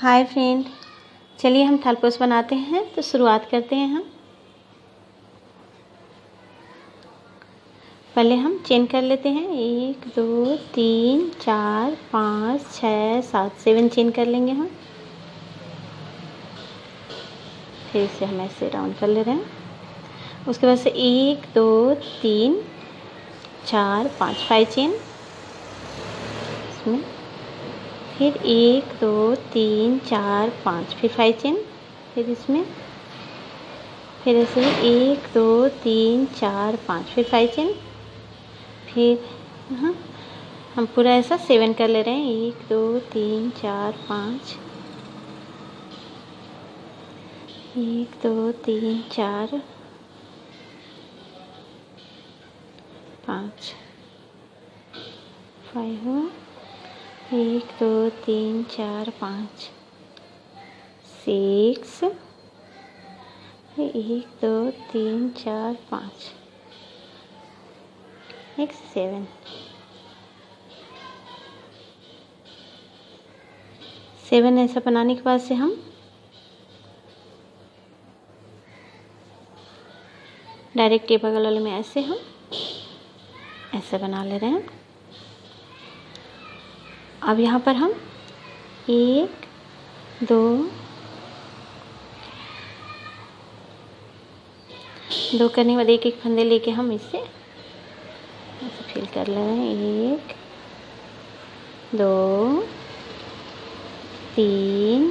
Hi friend, चलिए हम थालपोस बनाते हैं। तो शुरुआत करते हैं। हम पहले हम चेन कर लेते हैं 1 2 3 4 5 6 7 7 चेन कर लेंगे हम। फिर इसे हम ऐसे राउंड कर ले रहे हैं। उसके बाद से 1 2 3 4 5 5 चेन इसमें, फिर 1 2 3 4 5 फिर 5 चेन, फिर इसमें, फिर ऐसे 1 2 3 4 5 फिर 5 चेन, फिर यहाँ हम पूरा ऐसा 7 कर ले रहे हैं। 1 2 3 4 5 1 2 3 4 5 5 1 2 3 4 5 6 1 2 3 4 5 एक 7 ऐसा बनाने के बाद से हम डायरेक्ट ये बगल वाले में ऐसे हम ऐसे बना ले रहे हैं। अब यहाँ पर हम 1 2 करने के बाद एक एक फंदे लेके हम इससे ऐसे फिल कर ले रहे हैं। 1 2 3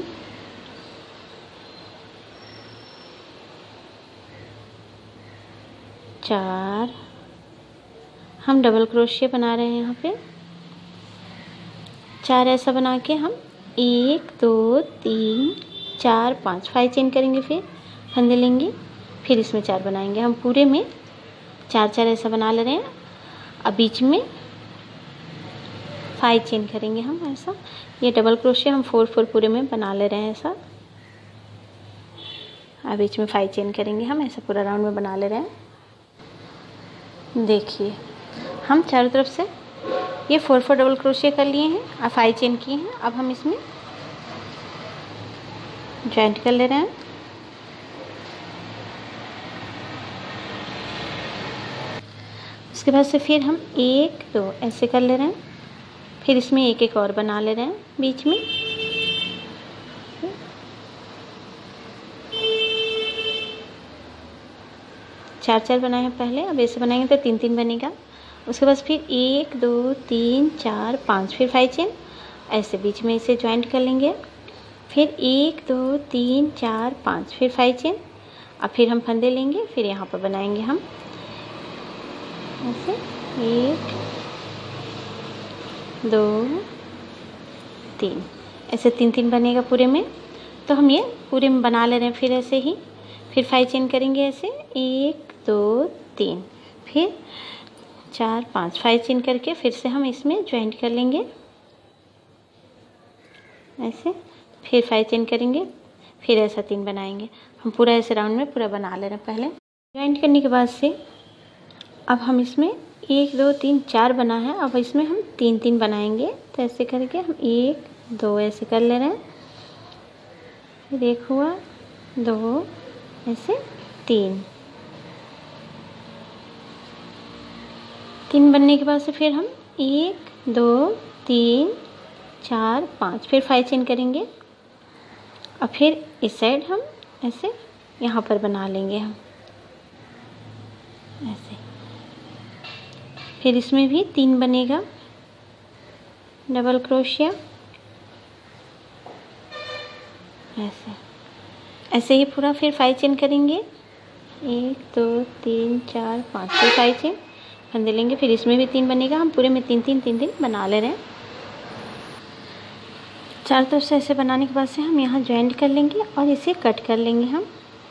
4 हम डबल क्रोशिया बना रहे हैं। यहाँ पे 4 ऐसा बना के हम 1 2 3 4 5 5 चेन करेंगे, फिर फंदे लेंगे, फिर इसमें 4 बनाएंगे। हम पूरे में 4 4 ऐसा बना ले रहे हैं। अब बीच में 5 चेन करेंगे हम ऐसा। ये डबल क्रोशिया हम 4 4 पूरे में बना ले रहे हैं ऐसा। अब बीच में 5 चेन करेंगे हम ऐसा, पूरा राउंड में बना ले रहे हैं। देखिए हम चारों तरफ से ये 4 4 डबल क्रोशिया कर लिए हैं और 5 चेन किए हैं। अब हम इसमें जॉइंट कर ले रहे हैं। उसके बाद से फिर हम 1 2 ऐसे कर ले रहे हैं, फिर इसमें एक एक और बना ले रहे हैं बीच में। चार चार बनाए हैं पहले, अब ऐसे बनाएंगे तो 3 3 बनेगा। उसके बाद फिर 1 2 3 4 5 फिर 5 चेन ऐसे बीच में इसे ज्वाइंट कर लेंगे। फिर 1 2 3 4 5 फिर 5 चेन। अब फिर हम फंदे लेंगे, फिर यहाँ पर बनाएंगे हम ऐसे 1 2 3 ऐसे 3 3 बनेगा पूरे में। तो हम ये पूरे में बना ले रहे हैं। फिर ऐसे ही फिर 5 चेन करेंगे ऐसे 1 2 3 फिर 4 5 5 चेन करके फिर से हम इसमें ज्वाइंट कर लेंगे ऐसे, फिर 5 चेन करेंगे, फिर ऐसा 3 बनाएंगे। हम पूरा ऐसे राउंड में पूरा बना ले रहे हैं। पहले ज्वाइंट करने के बाद से अब हम इसमें 1 2 3 4 बना है, अब इसमें हम 3 3 बनाएंगे। तो ऐसे करके हम 1 2 ऐसे कर ले रहे हैं, फिर 1 हुआ 2 ऐसे 3 बनने के बाद से फिर हम 1 2 3 4 5 फिर 5 चेन करेंगे। और फिर इस साइड हम ऐसे यहाँ पर बना लेंगे हम ऐसे। फिर इसमें भी 3 बनेगा डबल क्रोशिया ऐसे ही पूरा। फिर 5 चेन करेंगे 1 2 3 4 5 फिर 5 चेन फंदे लेंगे, फिर इसमें भी 3 बनेगा। हम पूरे में 3 3 3 3 बना ले रहे हैं। चारों तरफ से ऐसे बनाने के बाद से हम यहाँ ज्वाइंट कर लेंगे और इसे कट कर लेंगे हम।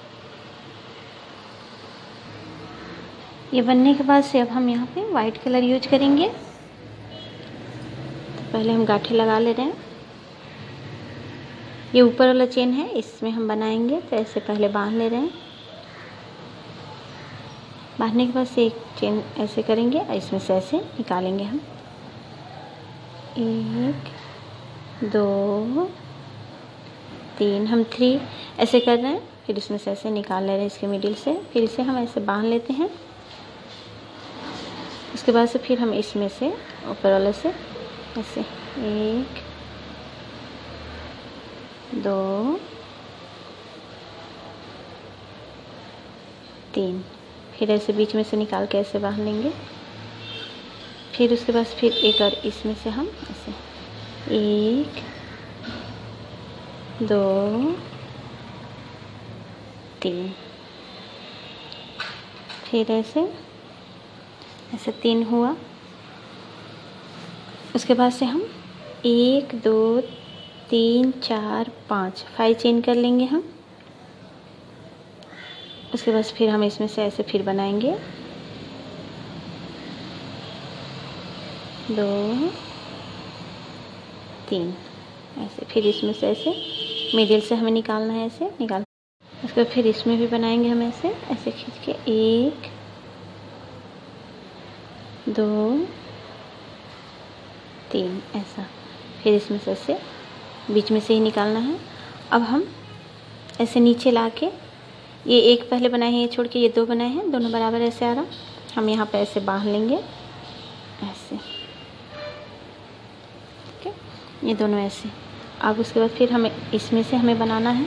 ये बनने के बाद से अब हम यहाँ पे वाइट कलर यूज करेंगे। तो पहले हम गांठें लगा ले रहे हैं। ये ऊपर वाला चेन है, इसमें हम बनाएंगे। तो ऐसे पहले बांध ले रहे हैं। बांधने के बाद से एक चेन ऐसे करेंगे और इसमें से ऐसे निकालेंगे हम। 1 2 3, हम 3 ऐसे कर रहे हैं, फिर इसमें से ऐसे निकाल ले रहे हैं इसके मिडिल से, फिर इसे हम ऐसे बांध लेते हैं। उसके बाद से फिर हम इसमें से ऊपर वाले से ऐसे 1 2 3, फिर ऐसे बीच में से निकाल के ऐसे बांध लेंगे। फिर उसके बाद फिर एक और इसमें से हम ऐसे 1 2 3, फिर ऐसे 3 हुआ। उसके बाद से हम 1 2 3 4 5 चेन कर लेंगे हम। उसके बाद फिर हम इसमें से ऐसे फिर बनाएंगे 2 3 ऐसे, फिर इसमें से ऐसे मिडिल से हमें निकालना है, ऐसे निकाल। उसके बाद फिर इसमें भी बनाएंगे हम ऐसे खींच के 1 2 3 ऐसा, फिर इसमें से ऐसे बीच में से ही निकालना है। अब हम ऐसे नीचे ला के ये एक पहले बनाए हैं, ये छोड़ के ये 2 बनाए हैं, दोनों बराबर ऐसे आ रहा, हम यहाँ पे ऐसे बांध लेंगे ऐसे, ठीक है, ये दोनों ऐसे। अब उसके बाद फिर हमें इसमें से हमें बनाना है,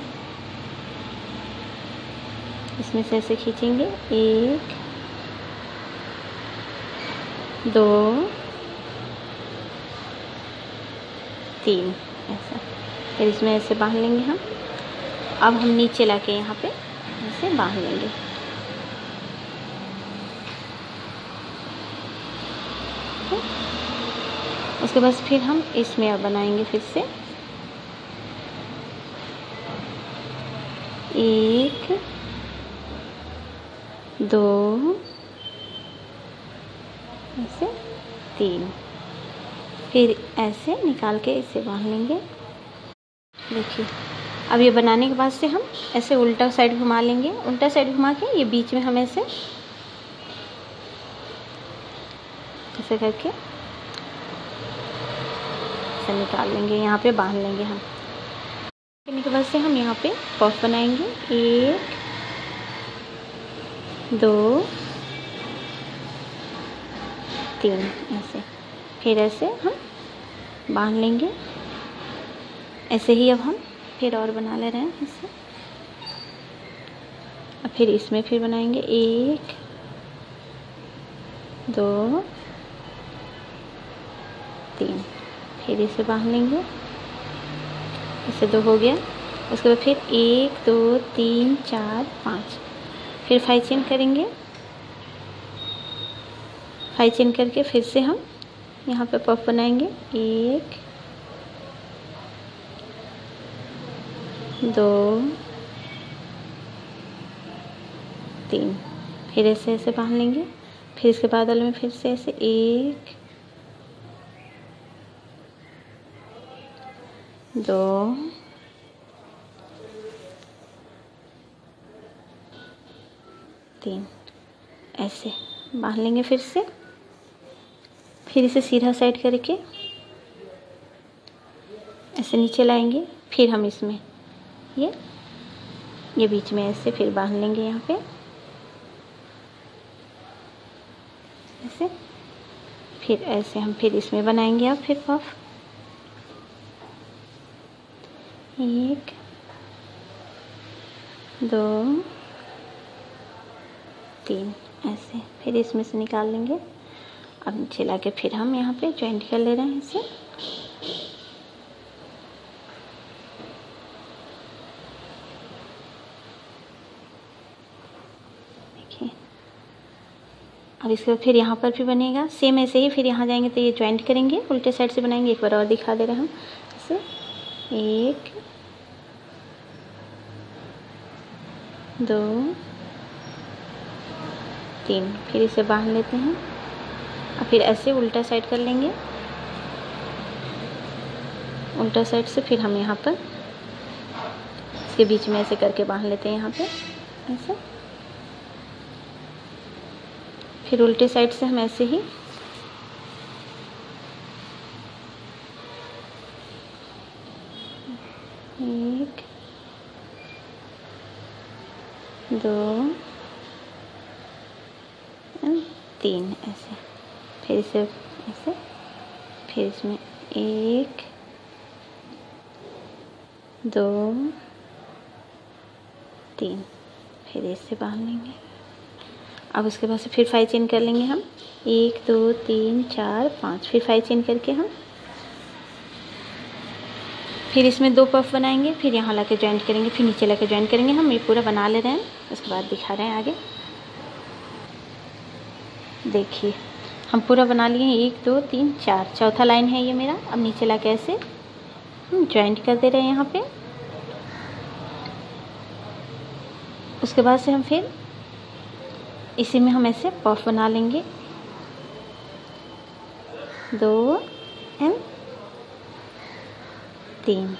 इसमें से ऐसे खींचेंगे 1 2 3 ऐसा, फिर इसमें ऐसे बांध लेंगे हम। अब हम नीचे लाके यहाँ पे ऐसे बांध लेंगे, उसके बाद फिर हम इसमें अब बनाएंगे फिर से 1 2 ऐसे 3, फिर ऐसे निकाल के इसे बांध लेंगे। देखिए अब ये बनाने के बाद से हम ऐसे उल्टा साइड घुमा लेंगे, उल्टा साइड घुमा के ये बीच में हम ऐसे करके ऐसे निकाल लेंगे, यहाँ पे बांध लेंगे हम। करने के बाद से हम यहाँ पे पफ बनाएंगे 1 2 3 ऐसे, फिर ऐसे हम बांध लेंगे। ऐसे ही अब हम फिर और बना ले रहे हैं इससे। अब फिर इसमें फिर बनाएंगे 1 2 3, फिर इसे बांध लेंगे, इससे 2 हो गया। उसके बाद फिर 1 2 3 4 5, फिर 5 चेन करेंगे, 5 चेन करके फिर से हम यहाँ पे पफ बनाएंगे 1 2 3, फिर ऐसे बांध लेंगे। फिर इसके बाद में फिर से ऐसे 1 2 3 ऐसे बांध लेंगे फिर से। फिर इसे सीधा साइड करके ऐसे नीचे लाएंगे, फिर हम इसमें ये बीच में ऐसे फिर बांध लेंगे यहाँ पे ऐसे। फिर ऐसे हम फिर इसमें बनाएंगे अब फिर पफ 1 2 3 ऐसे, फिर इसमें से निकाल लेंगे। अब नीचे ला के फिर हम यहाँ पे जॉइंट कर ले रहे हैं इसे। देखिए अब इसके बाद फिर यहाँ पर भी बनेगा सेम ऐसे ही। फिर यहाँ जाएंगे तो ये जॉइंट करेंगे, उल्टे साइड से बनाएंगे। एक बार और दिखा दे रहे हैं हम इसे 1 2 3, फिर इसे बांध लेते हैं और फिर ऐसे उल्टा साइड कर लेंगे। उल्टा साइड से फिर हम यहाँ पर इसके बीच में ऐसे करके बांध लेते हैं यहाँ पे ऐसे। फिर उल्टे साइड से हम ऐसे ही 2 3 ऐसे, फिर से ऐसे, फिर इसमें 1 2 3, फिर इससे बांध लेंगे। अब उसके बाद से फिर 5 चेन कर लेंगे हम, 1 2 3 4 5, फिर 5 चेन करके हम फिर इसमें 2 पफ बनाएंगे, फिर यहाँ लाके जॉइंट करेंगे, फिर नीचे लाके जॉइंट करेंगे। हम ये पूरा बना ले रहे हैं, उसके बाद दिखा रहे हैं आगे। देखिए हम पूरा बना लिए हैं, 1 2 3 4, चौथा लाइन है ये मेरा। अब नीचे लाके ऐसे हम जॉइंट कर दे रहे हैं यहाँ पे। उसके बाद से हम फिर इसी में हम ऐसे पफ बना लेंगे, 2 एंड 3,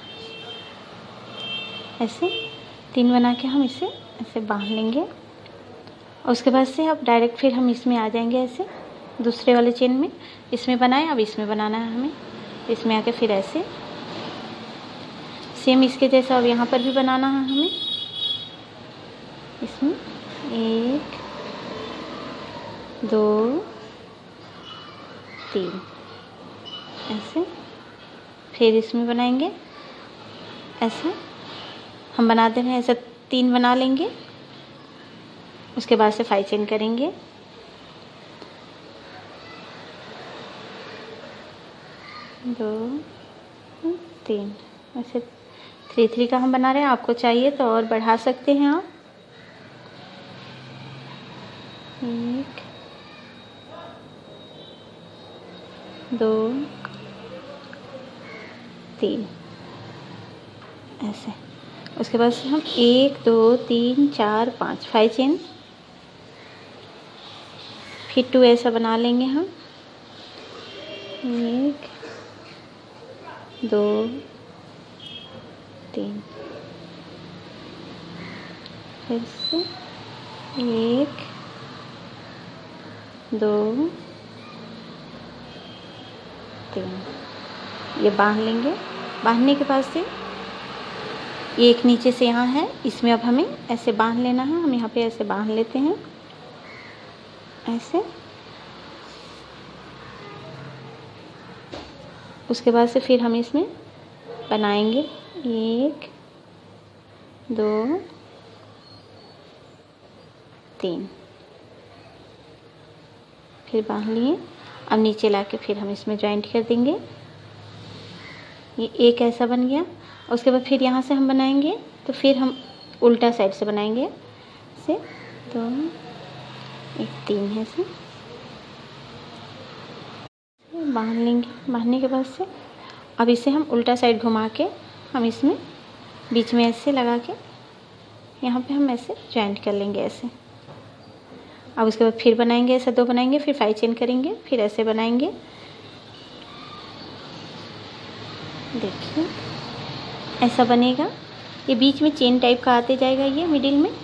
ऐसे 3 बना के हम इसे ऐसे बांध लेंगे। और उसके बाद से अब डायरेक्ट फिर हम इसमें आ जाएंगे, ऐसे दूसरे वाले चेन में। इसमें बनाए, अब इसमें बनाना है हमें। इसमें आके फिर ऐसे सेम इसके जैसा अब यहाँ पर भी बनाना है हमें। इसमें 1 2 3 ऐसे, फिर इसमें बनाएंगे ऐसे। हम बना दे रहे हैं ऐसे 3 बना लेंगे। उसके बाद से 5 चेन करेंगे, 2 3, ऐसे 3 3 का हम बना रहे हैं। आपको चाहिए तो और बढ़ा सकते हैं आप। 1 2 3 ऐसे। उसके बाद से हम 1 2 3 4 5, 5 चेन, फिर 2 ऐसा बना लेंगे हम, 1 2 3, फिर से 1 2 3, ये बांध लेंगे। बांधने के बाद से एक नीचे से यहाँ है, इसमें अब हमें ऐसे बांध लेना है। हम यहाँ पे ऐसे बांध लेते हैं ऐसे। उसके बाद से फिर हम इसमें बनाएंगे 1 2 3, फिर बांध लिए। अब नीचे लाके फिर हम इसमें जॉइंट कर देंगे। ये एक ऐसा बन गया। उसके बाद फिर यहाँ से हम बनाएंगे, तो फिर हम उल्टा साइड से बनाएंगे से 2 1 3 है से बांध लेंगे। बांधने के बाद से अब इसे हम उल्टा साइड घुमा के हम इसमें बीच में ऐसे लगा के यहाँ पे हम ऐसे जॉइंट कर लेंगे ऐसे। अब उसके बाद फिर बनाएंगे ऐसे 2 बनाएंगे, फिर 5 चेन करेंगे, फिर ऐसे बनाएंगे। देखिए ऐसा बनेगा। ये बीच में चेन टाइप का आते जाएगा, ये मिडिल में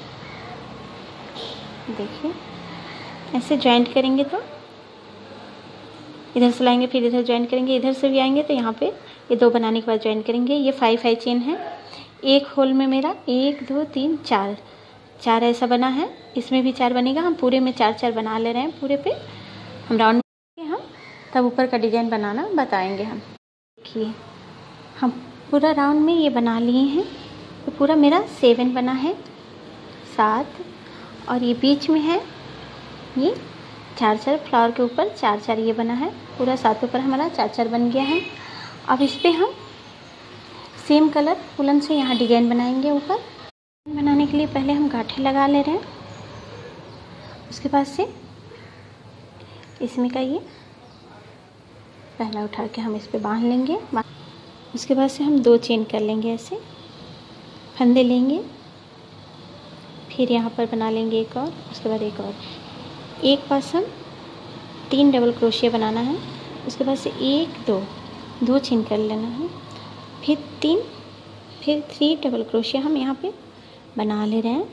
देखिए ऐसे जॉइंट करेंगे तो इधर से लाएंगे, फिर इधर जॉइंट करेंगे, इधर से भी आएंगे तो यहाँ पे ये 2 बनाने के बाद जॉइंट करेंगे। ये 5 चेन है। एक होल में मेरा 1 2 3 4 ऐसा बना है। इसमें भी 4 बनेगा। हम पूरे में 4 4 बना ले रहे हैं। पूरे पे हम राउंड में हम तब ऊपर का डिजाइन बनाना बताएंगे हम। देखिए हम पूरा राउंड में ये बना लिए हैं। तो पूरा मेरा 7 बना है, 7, और ये बीच में है ये 4 4 फ्लावर के ऊपर 4 4 ये बना है। पूरा 7 ऊपर हमारा 4 4 बन गया है। अब इस पर हम सेम कलर वुलन से यहाँ डिजाइन बनाएंगे। ऊपर बनाने के लिए पहले हम गांठें लगा ले रहे हैं। उसके बाद से इसमें का ये पहला उठा के हम इस पर बांध लेंगे। उसके बाद से हम 2 चेन कर लेंगे, ऐसे फंदे लेंगे, फिर यहाँ पर बना लेंगे एक और, उसके बाद एक और। एक पास हम 3 डबल क्रोशिया बनाना है। उसके बाद से 1 2 चेन कर लेना है, फिर 3, फिर 3 डबल क्रोशिया हम यहाँ पे बना ले रहे हैं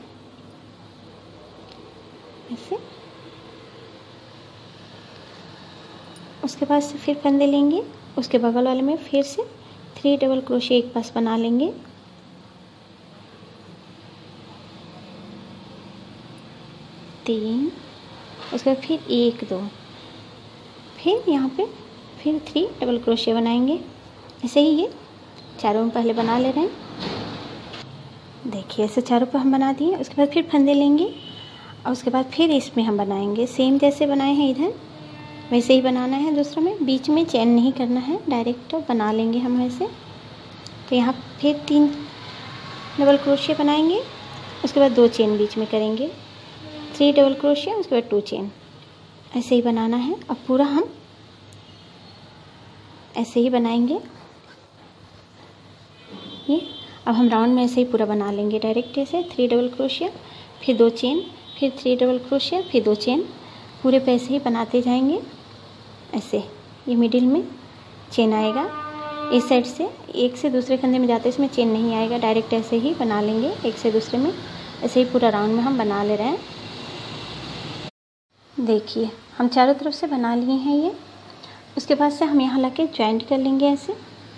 ऐसे। उसके बाद से फिर फंदे लेंगे, उसके बगल वाले में फिर से 3 डबल क्रोशिया एक पास बना लेंगे। 3, उसके बाद फिर 1 2, फिर यहाँ पे फिर 3 डबल क्रोशिया बनाएंगे। ऐसे ही ये चारों में पहले बना ले रहे हैं। देखिए ऐसे चारों पर हम बना दिए। उसके बाद फिर फंदे लेंगे और उसके बाद फिर इसमें हम बनाएंगे सेम जैसे बनाए हैं इधर, वैसे ही बनाना है दूसरा में। बीच में चेन नहीं करना है, डायरेक्ट बना लेंगे हम ऐसे। तो यहाँ फिर 3 डबल क्रोशिया बनाएंगे, उसके बाद 2 चेन बीच में करेंगे, 3 डबल क्रोशिया, उसके बाद 2 चेन। ऐसे ही बनाना है। अब पूरा हम ऐसे ही बनाएंगे ये। अब हम राउंड में ऐसे ही पूरा बना लेंगे डायरेक्ट ऐसे। 3 डबल क्रोशिया, फिर 2 चेन, फिर 3 डबल क्रोशिया, फिर 2 चेन, पूरे पे ऐसे ही बनाते जाएंगे ऐसे। ये मिडिल में चेन आएगा, इस साइड से एक से दूसरे फंदे में जाते इसमें चेन नहीं आएगा, डायरेक्ट ऐसे ही बना लेंगे एक से दूसरे में। ऐसे ही पूरा राउंड में हम बना ले रहे हैं। देखिए हम चारों तरफ से बना लिए हैं ये। उसके बाद से हम यहाँ लाके जॉइंट कर लेंगे ऐसे।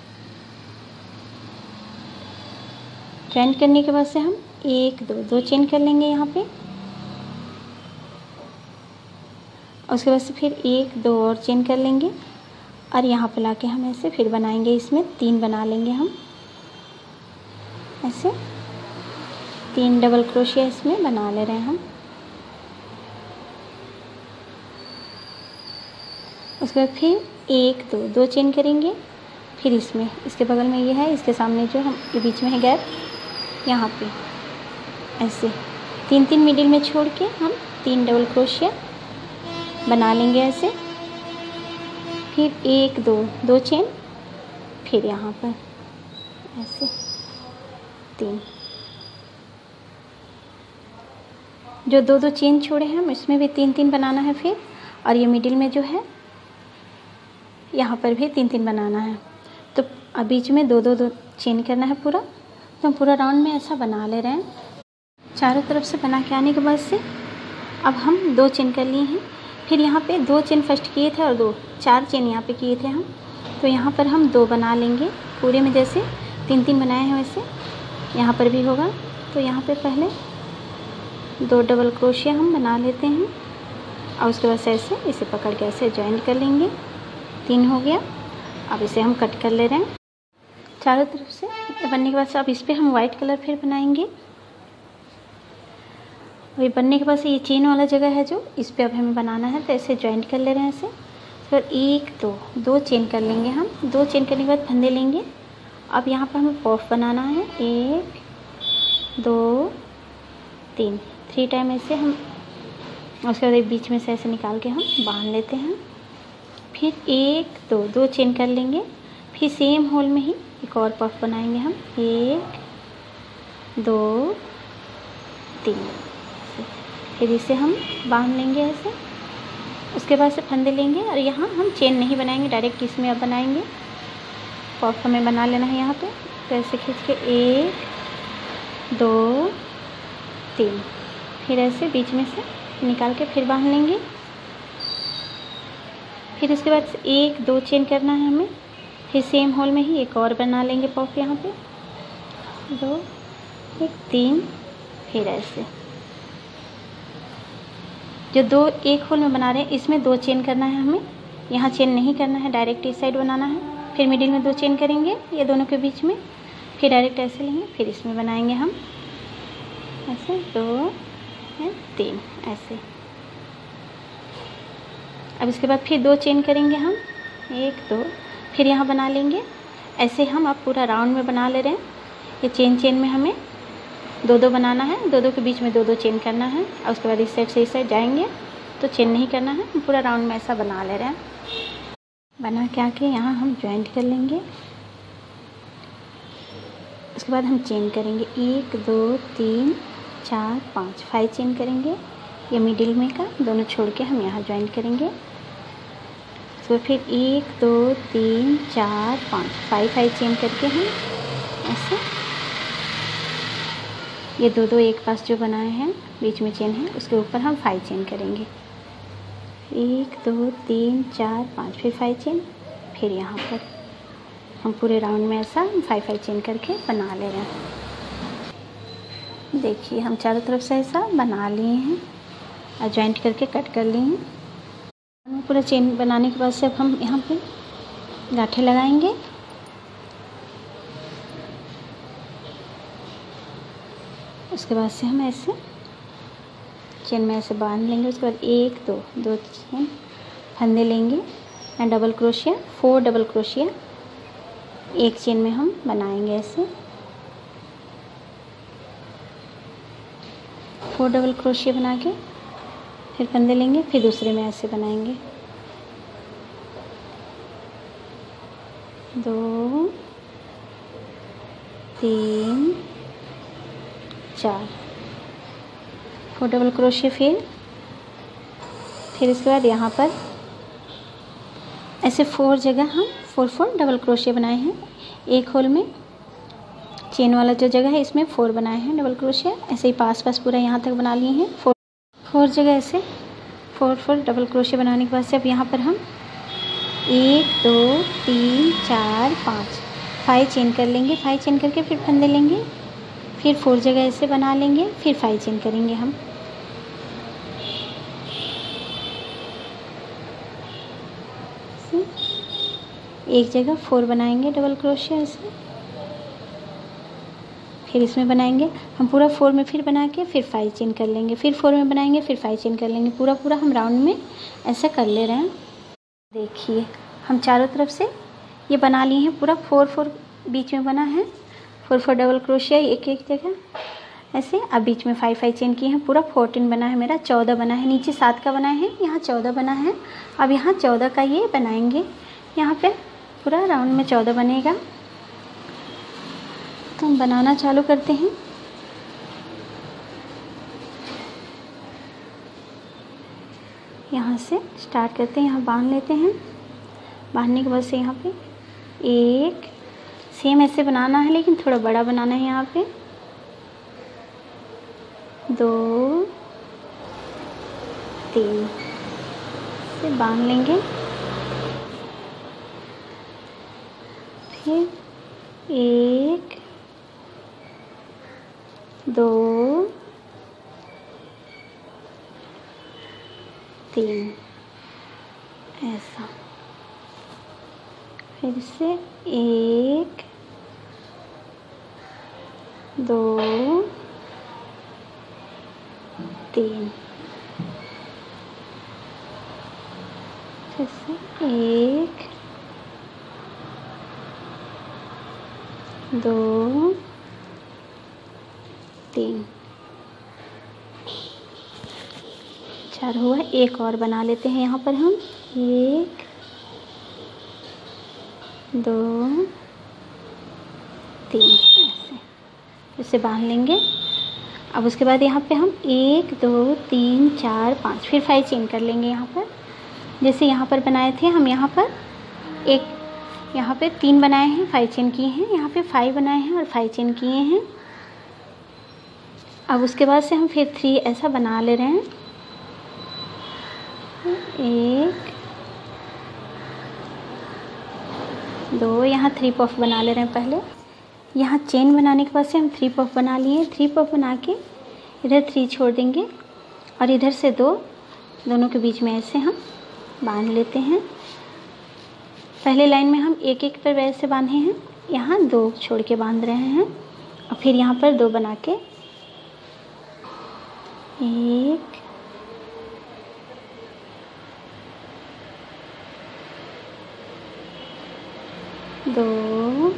जॉइंट करने के बाद से हम 1 2 चेन कर लेंगे यहाँ पे। उसके बाद से फिर 1 2 और चेन कर लेंगे और यहाँ पे लाके हम ऐसे फिर बनाएंगे। इसमें 3 बना लेंगे हम ऐसे। 3 डबल क्रोशिया इसमें बना ले रहे हैं हम। उसके बाद फिर 1 2 चेन करेंगे, फिर इसमें इसके बगल में ये है, इसके सामने जो हम ये बीच में है गैप, यहाँ पे ऐसे 3 मिडिल में छोड़ के हम 3 डबल क्रोशिया बना लेंगे ऐसे। फिर 1 2 चेन, फिर यहाँ पर ऐसे 3 जो 2 चेन छोड़े हैं हम इसमें भी 3 बनाना है फिर। और ये मिडिल में जो है यहाँ पर भी 3 बनाना है। तो अब बीच में 2 चेन करना है पूरा। तो हम पूरा राउंड में ऐसा बना ले रहे हैं। चारों तरफ से बना के आने के बाद से अब हम 2 चेन कर लिए हैं। फिर यहाँ पे 2 चेन फर्स्ट किए थे और 4 चेन यहाँ पे किए थे हम। तो यहाँ पर हम 2 बना लेंगे पूरे में, जैसे 3 बनाए हैं वैसे यहाँ पर भी होगा। तो यहाँ पे पहले 2 डबल क्रोशिया हम बना लेते हैं और उसके बाद से ऐसे इसे पकड़ के ऐसे जॉइंट कर लेंगे। 3 हो गया। अब इसे हम कट कर ले रहे हैं चारों तरफ से। बनने के बाद से अब इस पर हम वाइट कलर फिर बनाएंगे। और ये बनने के बाद से ये चेन वाला जगह है जो, इस पर अब हमें बनाना है। तो ऐसे जॉइंट कर ले रहे हैं ऐसे। फिर 1 2 चेन कर लेंगे हम। 2 चेन करने के बाद फंदे लेंगे। अब यहाँ पर हमें पॉफ बनाना है। 1 2 3 टाइम ऐसे हम। उसके बाद एक बीच में से ऐसे निकाल के हम बांध लेते हैं। फिर 1 2 चेन कर लेंगे। फिर सेम होल में ही एक और पफ बनाएंगे हम। 1 2 3, फिर इसे हम बांध लेंगे ऐसे। उसके बाद से फंदे लेंगे और यहाँ हम चेन नहीं बनाएंगे, डायरेक्ट इसमें अब बनाएंगे। पफ हमें बना लेना है यहाँ पे। तो ऐसे खींच के 1 2 3, फिर ऐसे बीच में से निकाल के फिर बांध लेंगे। फिर उसके बाद 1 2 चेन करना है हमें। फिर सेम होल में ही एक और बना लेंगे पफ यहाँ पे। 2 1 3, फिर ऐसे जो 2 एक होल में बना रहे हैं इसमें 2 चेन करना है हमें। यहाँ चेन नहीं करना है, डायरेक्ट इस साइड बनाना है। फिर मिडिल में 2 चेन करेंगे ये दोनों के बीच में। फिर डायरेक्ट ऐसे लेंगे, फिर इसमें बनाएंगे हम ऐसे 2 3 ऐसे। अब इसके बाद फिर 2 चेन करेंगे हम। 1 2, फिर यहाँ बना लेंगे। ऐसे हम अब पूरा राउंड में बना ले रहे हैं। ये चेन में हमें 2 बनाना है। 2 के बीच में 2 चेन करना है। और उसके बाद इस साइड से इस साइड जाएंगे तो चेन नहीं करना है। पूरा राउंड में ऐसा बना ले रहे हैं। बना के आके यहाँ हम जॉइंट कर लेंगे। उसके बाद हम चेन करेंगे 1 2 3 4 5 चेन करेंगे। ये मिडिल में का दोनों छोड़ के हम यहाँ जॉइंट करेंगे। तो फिर 1 2 3 4 5 चेन करके हम ऐसे ये 2 एक पास जो बनाए हैं बीच में चेन है उसके ऊपर हम 5 चेन करेंगे। 1 2 3 4 5, फिर 5 चेन। फिर यहाँ पर हम पूरे राउंड में ऐसा 5 चेन करके बना ले रहे हैं। देखिए हम चारों तरफ से ऐसा बना लिए हैं। और जॉइंट करके कट कर ली हैं। पूरा चेन बनाने के बाद से अब हम यहाँ पे गांठें लगाएंगे। उसके बाद से हम ऐसे चेन में ऐसे बांध लेंगे। उसके बाद 1 2 चेन फंदे लेंगे and double crochet, 4 double crochet एक चेन में हम बनाएंगे। ऐसे 4 डबल क्रोशिया बना के फिर फंदे लेंगे, फिर दूसरे में ऐसे बनाएंगे। 2 3 4 4 डबल क्रोशिया, फिर इसके बाद यहाँ पर ऐसे 4 जगह हम 4 डबल क्रोशिया बनाए हैं। एक होल में चेन वाला जो जगह है इसमें 4 बनाए हैं डबल क्रोशिया। ऐसे ही पास पूरा यहाँ तक बना लिए हैं। 4 जगह ऐसे 4 डबल क्रोशिया बनाने के बाद से अब यहाँ पर हम 1 2 3 4 5 चेन कर लेंगे। 5 चेन करके फिर फंदे लेंगे, फिर 4 जगह ऐसे बना लेंगे, फिर 5 चेन करेंगे हम। एक जगह 4 बनाएंगे डबल क्रोशिया ऐसे, फिर इसमें बनाएंगे हम पूरा 4 में, फिर बना के फिर 5 चेन कर लेंगे, फिर 4 में बनाएंगे, फिर 5 चेन कर लेंगे। पूरा हम राउंड में ऐसा कर ले रहे हैं। देखिए हम चारों तरफ से ये बना लिए हैं। पूरा 4 बीच में बना है, 4 डबल क्रोशिया एक जगह ऐसे। अब बीच में 5 चेन किए हैं। पूरा 14 बना है मेरा, 14 बना है। नीचे 7 का बना है, यहाँ 14 बना है। अब यहाँ 14 का ये बनाएंगे। यहाँ पे पूरा राउंड में 14 बनेगा। तो हम बनाना चालू करते हैं। यहाँ से स्टार्ट करते हैं, यहाँ बांध लेते हैं। बांधने के बाद से यहाँ पे एक सेम ऐसे बनाना है, लेकिन थोड़ा बड़ा बनाना है। यहाँ पे 2 3 से बांध लेंगे। फिर 1 2 3 ऐसा। फिर से 1 2 3 फिर से 1 2 3 4 हुआ। एक और बना लेते हैं यहाँ पर हम। 1 2 3 ऐसे, इसे बांध लेंगे। अब उसके बाद यहाँ पे हम 1 2 3 4 5 फिर 5 चेन कर लेंगे। यहाँ पर जैसे यहाँ पर बनाए थे हम, यहाँ पर यहाँ पे 3 बनाए हैं, 5 चेन किए हैं। यहाँ पे 5 बनाए हैं और 5 चेन किए हैं। अब उसके बाद से हम फिर 3 ऐसा बना ले रहे हैं। 1 2 यहाँ 3 पफ बना ले रहे हैं। पहले यहाँ चेन बनाने के बाद से हम 3 पफ बना लिए। 3 पफ बना के इधर 3 छोड़ देंगे और इधर से 2, दोनों के बीच में ऐसे हम बांध लेते हैं। पहले लाइन में हम एक पर वैसे बांधे हैं, यहाँ 2 छोड़ के बांध रहे हैं। और फिर यहाँ पर 2 बना के 1 2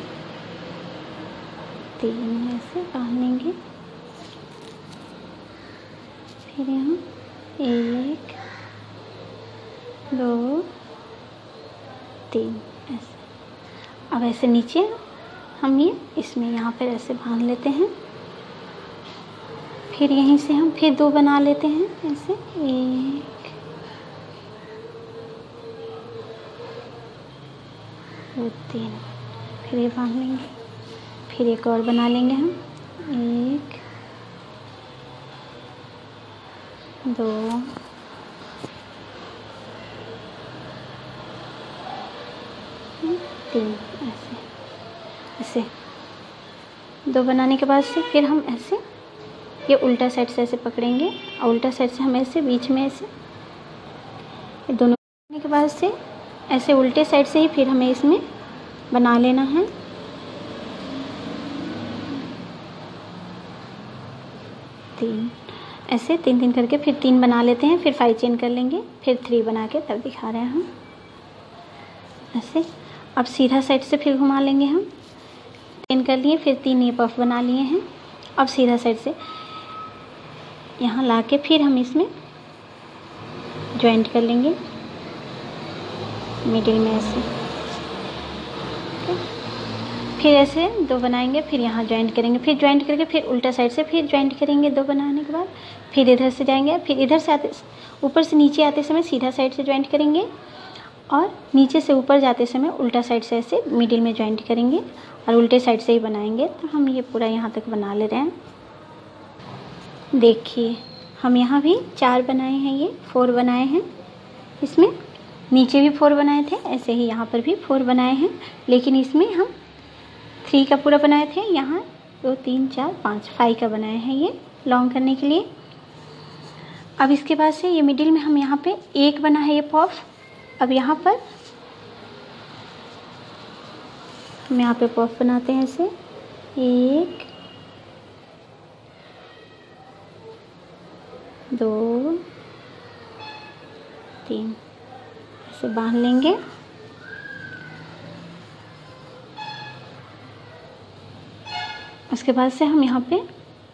3 ऐसे बांधेंगे। फिर यहाँ 1 2 3 ऐसे। अब ऐसे नीचे हम ये इसमें यहाँ पर ऐसे बांध लेते हैं। फिर यहीं से हम फिर 2 बना लेते हैं ऐसे। 1 2 3 फिर ये बांध लेंगे। फिर एक और बना लेंगे हम। 1 2 3 ऐसे 2 बनाने के बाद से फिर हम ऐसे ये उल्टा साइड से ऐसे पकड़ेंगे और उल्टा साइड से हम ऐसे बीच में ऐसे दोनों करने के बाद से ऐसे उल्टे साइड से ही फिर हमें इसमें बना लेना है। तीन ऐसे तीन करके फिर 3 बना लेते हैं, फिर 5 चेन कर लेंगे, फिर 3 बना के तब दिखा रहे हैं हम ऐसे। अब सीधा साइड से फिर घुमा लेंगे हम, 3 कर लिए, फिर 3 ये पफ बना लिए हैं। अब सीधा साइड से यहाँ ला के फिर हम इसमें जॉइंट कर लेंगे मिडिल में ऐसे, फिर ऐसे 2 बनाएंगे, फिर यहाँ जॉइंट करेंगे, फिर जॉइंट करके फिर उल्टा साइड से फिर जॉइंट करेंगे 2 बनाने के बाद, फिर इधर से जाएंगे, फिर इधर से आते ऊपर से नीचे आते समय सीधा साइड से जॉइंट करेंगे और नीचे से ऊपर जाते समय उल्टा साइड से ऐसे मिडिल में जॉइंट करेंगे और उल्टे साइड से ही बनाएंगे। तो हम ये पूरा यहाँ तक बना ले रहे हैं। देखिए हम यहाँ भी 4 बनाए हैं, ये 4 बनाए हैं, इसमें नीचे भी 4 बनाए थे, ऐसे ही यहाँ पर भी 4 बनाए हैं, लेकिन इसमें हम 3 का पूरा बनाए थे, यहाँ 2 3 4 5 का बनाए हैं ये लॉन्ग करने के लिए। अब इसके बाद से ये मिडिल में हम यहाँ पे 1 बना है ये पफ। अब यहाँ पर हम यहाँ पे पफ बनाते हैं ऐसे 1 2 3 ऐसे बांध लेंगे। उसके बाद से हम यहाँ पे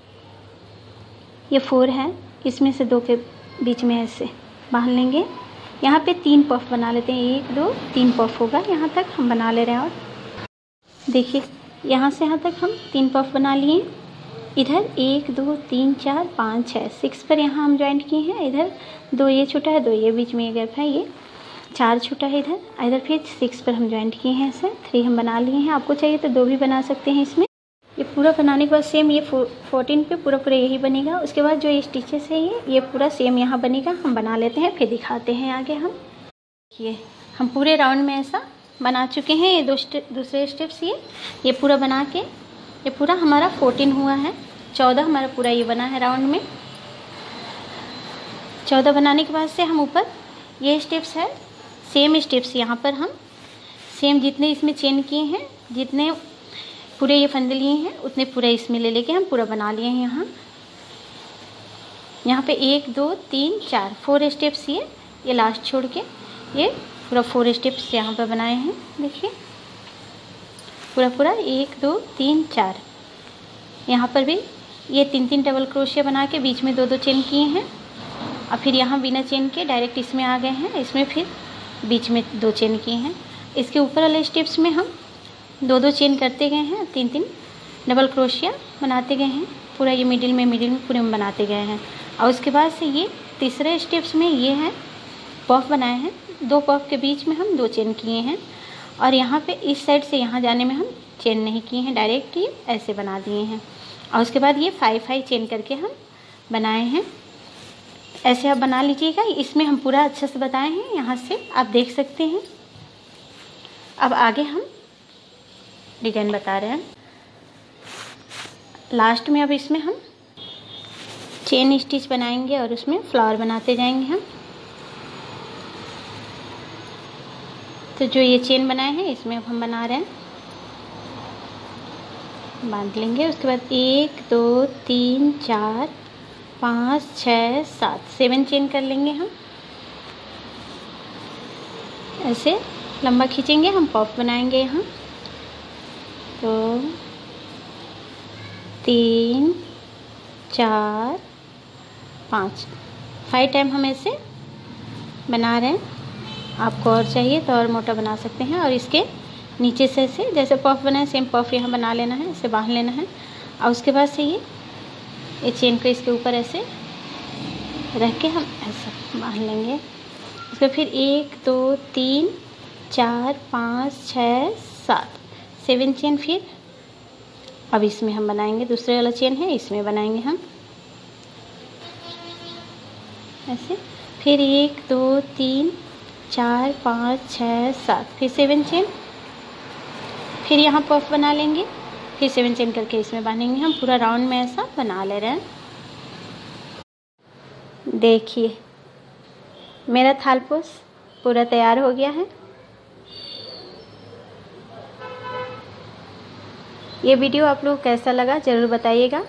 ये 4 है, इसमें से 2 के बीच में ऐसे बांध लेंगे। यहाँ पे 3 पफ बना लेते हैं, 1 2 3 पफ होगा, यहाँ तक हम बना ले रहे हैं। और देखिए यहाँ से यहाँ तक हम 3 पफ बना लिए। इधर 1 2 3 4 5 6 6 पर यहाँ हम जॉइंट किए हैं। इधर 2 ये छोटा है, 2 ये बीच में ये गैप है, ये 4 छोटा है इधर फिर 6 पर हम जॉइंट किए हैं ऐसे। 3 हम बना लिए हैं, आपको चाहिए तो 2 भी बना सकते हैं इसमें। ये पूरा बनाने के बाद सेम ये 14 पे पूरा यही बनेगा। उसके बाद जो ये स्टिचेस है ये पूरा सेम यहाँ बनेगा। हम बना लेते हैं फिर दिखाते हैं आगे हम। ये हम पूरे राउंड में ऐसा बना चुके हैं। ये दूसरे स्टेप्स ये पूरा बना के ये पूरा हमारा 14 हुआ है। 14 हमारा पूरा ये बना है राउंड में। 14 बनाने के बाद से हम ऊपर ये स्टेप्स है, सेम स्टेप्स यहाँ पर हम सेम जितने इसमें चेन किए हैं, जितने पूरे ये फंदे लिए हैं उतने पूरे इसमें ले लेके हम पूरा बना लिए हैं। यहाँ पे 1 2 3 4 4 स्टेप्स ये लास्ट छोड़ के ये पूरा 4 स्टेप्स यहाँ पर बनाए हैं। देखिए पूरा 1 2 3 4। यहाँ पर भी ये 3 डबल क्रोशिया बना के बीच में 2 चेन किए हैं और फिर यहाँ बिना चेन के डायरेक्ट इसमें आ गए हैं। इसमें फिर बीच में 2 चेन किए हैं। इसके ऊपर वाले स्टेप्स में हम 2 चेन करते गए हैं, 3 डबल क्रोशिया बनाते गए हैं। पूरा ये मिडिल में पूरे में बनाते गए हैं। और उसके बाद से ये तीसरे स्टेप्स में ये है पफ बनाए हैं। 2 पफ के बीच में हम 2 चेन किए हैं और यहाँ पे इस साइड से यहाँ जाने में हम चेन नहीं किए हैं, डायरेक्ट ये ऐसे बना दिए हैं। और उसके बाद ये 5 चेन करके हम बनाए हैं। ऐसे आप बना लीजिएगा। इसमें हम पूरा अच्छे से बताए हैं, यहाँ से आप देख सकते हैं। अब आगे हम डिजाइन बता रहे हैं लास्ट में। अब इसमें हम चेन स्टिच बनाएंगे और उसमें फ्लावर बनाते जाएंगे हम। तो जो ये चेन बनाए हैं इसमें अब हम बना रहे हैं, बांध लेंगे। उसके बाद 1 2 3 4 5 6 7 चेन कर लेंगे हम। ऐसे लंबा खींचेंगे, हम पफ बनाएंगे यहाँ। तो 3 4 5 टाइम हम ऐसे बना रहे हैं। आपको और चाहिए तो और मोटा बना सकते हैं। और इसके नीचे से ऐसे जैसे पफ बनाए सेम पफ यहाँ बना लेना है, इसे बांध लेना है। और उसके बाद से ये चेन को इसके ऊपर ऐसे रख के हम ऐसे बांध लेंगे। उसके फिर 1 2 3 4 5 6 7 चेन। फिर अब इसमें हम बनाएंगे, दूसरे वाला चेन है इसमें बनाएंगे हम ऐसे। फिर 1 2 3 4 5 6 7 फिर 7 चेन। फिर यहाँ पफ बना लेंगे, फिर 7 चेन करके इसमें बांधेंगे हम। पूरा राउंड में ऐसा बना ले रहे हैं। देखिए मेरा थालपोस पूरा तैयार हो गया है। ये वीडियो आप लोग को कैसा लगा ज़रूर बताइएगा।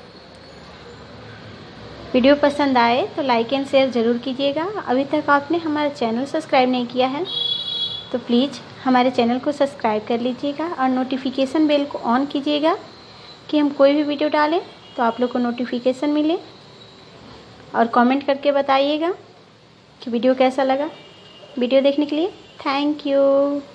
वीडियो पसंद आए तो लाइक एंड शेयर ज़रूर कीजिएगा। अभी तक आपने हमारा चैनल सब्सक्राइब नहीं किया है तो प्लीज़ हमारे चैनल को सब्सक्राइब कर लीजिएगा और नोटिफिकेशन बेल को ऑन कीजिएगा कि हम कोई भी वीडियो डालें तो आप लोग को नोटिफिकेशन मिले। और कमेंट करके बताइएगा कि वीडियो कैसा लगा। वीडियो देखने के लिए थैंक यू।